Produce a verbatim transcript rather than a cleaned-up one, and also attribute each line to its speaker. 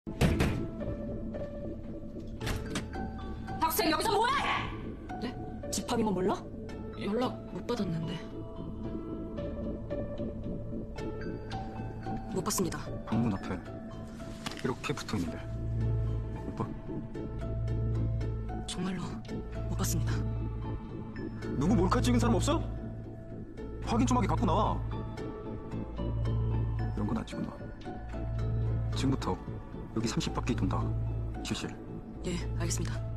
Speaker 1: 학생 여기서 뭐해?
Speaker 2: 네?
Speaker 1: 집합인 건 몰라?
Speaker 2: 연락 못 받았는데. 못 봤습니다.
Speaker 3: 방문 앞에 이렇게 붙어 있는데 못 봐?
Speaker 2: 정말로 못 봤습니다.
Speaker 3: 누구 몰카 찍은 사람 없어? 확인 좀 하게 갖고 나와. 이런 건 안 찍고 나. 지금부터 여기 삼십 바퀴 돈다. 실실.
Speaker 2: 예, 알겠습니다.